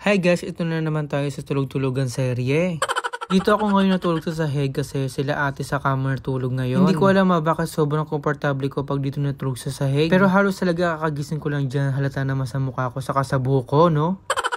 Hi guys, ito na naman tayo sa tulog-tulogan serye. Dito ako ngayon natulog sa sahig kasi sila ate sa kama natulog ngayon. Hindi ko alam bakit sobrang komportable ko pag dito natulog sa sahig. Pero halos talaga kakagising ko lang dyan, halata naman sa mukha ko saka sa buhok ko, no?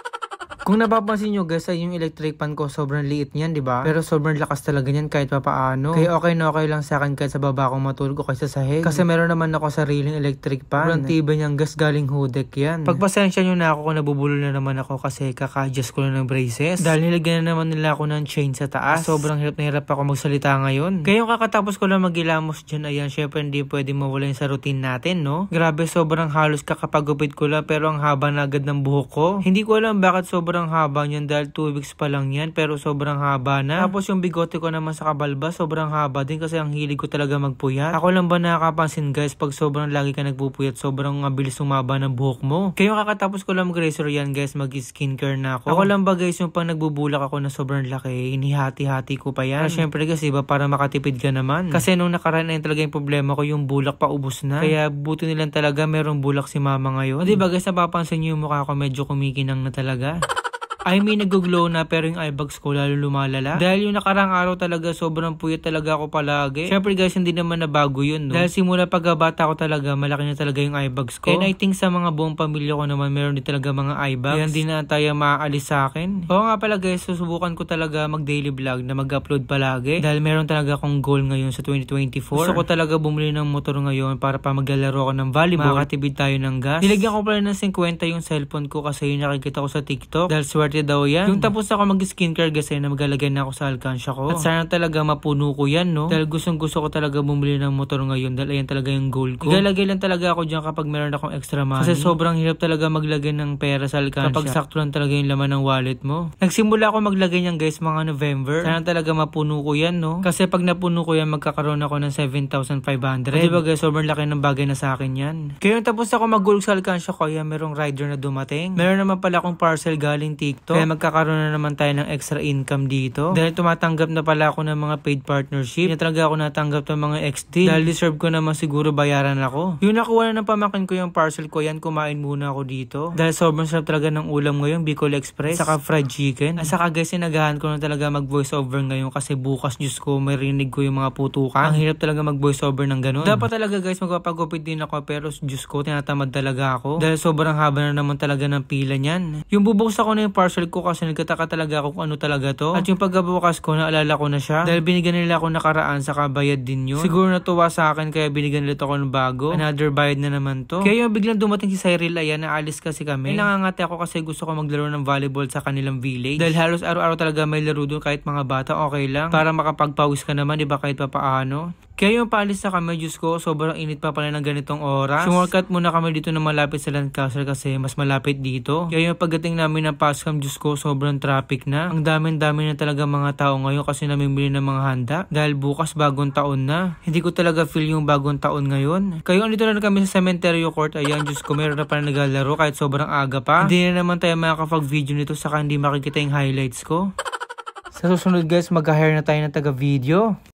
Kung napapansin nyo guys, ay yung electric fan ko sobrang liit niyan, di ba? Pero sobrang lakas talaga niyan kahit papaano. Kaya okay na okay lang sa akin kahit sa baba akong matulog o sa sahig. Kasi meron naman ako sariling electric fan. Sobrang tibay niyang gas, galing Hudek yan. Pagpasensya nyo na ako kung nabubulol na naman ako kasi kaka-adjust ko na ng braces. Dahil nilagyan na naman nila ako ng chain sa taas. Sobrang hirap na hirap ako magsalita ngayon. Kaya yung kakatapos ko lang magilamos dyan, ayan, syempre hindi pwede mawala yung sa routine natin, no? Grabe, sobrang halos kakapagupit ko lang pero ang haba na agad ng buhok ko. Hindi ko alam bakit sobrang haba niyan dahil 2 weeks pa lang yan pero sobrang haba na. Tapos yung bigote ko naman sa kabalba sobrang haba din kasi ang hilig ko talaga magpuyat. Ako lang ba nakakapansin guys pag sobrang lagi ka nagpupuyat sobrang mabilis umaba ng buhok mo. Kaya kakatapos ko lang mag-razor yan guys, mag-skincare na ako. Ako lang ba guys yung pang nagbubulak ako na sobrang laki, inihati-hati ko pa yan. Pero syempre kasi ba para makatipid ka naman. Kasi nung nakaraan na talaga yung problema ko, yung bulak pa ubos na. Kaya buti nilang talaga merong bulak si mama ngayon. O diba guys, napapansin nyo yung mukha ko medyo kumikinang na talaga. I mean, nag-glow na pero yung eyebags ko lalo lumalala. Dahil yung nakarang araw talaga sobrang puyat talaga ako palagi. Syempre guys, hindi naman na bago yun, no? Dahil simula pagkabata ko talaga, malaki na talaga yung eyebags ko. And I think sa mga buong pamilya ko naman, meron din talaga mga eyebags. Kaya hindi na tayo maaalis sa akin. Oo nga pala guys, susubukan ko talaga mag-daily vlog na mag-upload palagi. Dahil meron talaga akong goal ngayon sa 2024. Gusto ko talaga bumili ng motor ngayon para pa maglalaro ako ng volleyball. Makatibid tayo ng gas. Nilagyan ko pala ng 50 yung cellphone ko kasi yung nakikita ko sa TikTok. Dahil swerte daw yan. Yung tapos ako mag-skincare kasi na maglalagay na ako sa alkansya ko. At sana talaga mapuno ko yan, no? Dahil gusto ko talaga bumili ng motor ngayon dahil ayan talaga yung goal ko. Ilalagay lang talaga ako dyan kapag meron akong extra money. Kasi sobrang hirap talaga maglagay ng pera sa alkansya kapag sakto lang talaga yung laman ng wallet mo. Nagsimula ako maglagay niyan guys mga November. Sana talaga mapuno ko yan, no? Kasi pag napuno ko yan, magkakaroon ako ng 7,500. Diba guys, sobrang laki ng bagay na sa akin yan. Kaya yung tapos ako mag-goal sa alkansya ko, yan merong rider na dumating. Meron naman pala akong parcel galing TikTok. Kaya magkakaroon na naman tayo ng extra income dito. Dahil tumatanggap na pala ako ng mga paid partnership. Hindi talaga ako natanggap ng mga XD. Dahil deserve ko naman siguro bayaran ako. Yung nakuha na ng pamakin ko yung parcel ko, yan kumain muna ako dito. Dahil sobrang sarap talaga ng ulam ngayon, Bicol Express. Saka fried chicken. At saka guys, sinagahan ko na talaga mag voice over ngayon kasi bukas Diyos ko, marinig ko yung mga putukan. Ang hirap talaga mag voice over ng ganun. Dapat talaga guys, magpapagupit din ako pero Diyos ko, tinatamad talaga ako. Dahil sobrang haba na naman talaga ng pila niyan. Yung bubuksan ko na yung parcel ko kasi nagtataka talaga ako kung ano talaga to. At yung pagkabukas ko, naalala ko na siya. Dahil binigyan nila ako nakaraan, saka bayad din yun. Siguro natuwa sa akin kaya binigyan nila ako ng bago. Another bayad na naman to. Kaya yung biglang dumating si Cyril, ayan, naalis kasi kami. Nangangati ako kasi gusto ko maglaro ng volleyball sa kanilang village. Dahil halos araw-araw talaga may laro doon kahit mga bata, okay lang. Para makapagpawis ka naman, diba, kahit papaano. Kaya yung paalis na kami, Diyos ko, sobrang init pa pala ng ganitong oras. Sumorkat muna kami dito na malapit sa Lancaster kasi mas malapit dito. Kaya yung pagdating namin ng Pascam, Diyos ko, sobrang traffic na. Ang dami na talaga mga tao ngayon kasi namimili ng mga handa. Dahil bukas bagong taon na. Hindi ko talaga feel yung bagong taon ngayon. Kaya andito na kami sa Cementerio Court. Ayan, Diyos ko, meron na pala naglalaro kahit sobrang aga pa. Hindi na naman tayo makakapag-video nito saka hindi makikita yung highlights ko. Sa susunod guys, mag-hire na tayo ng taga-video.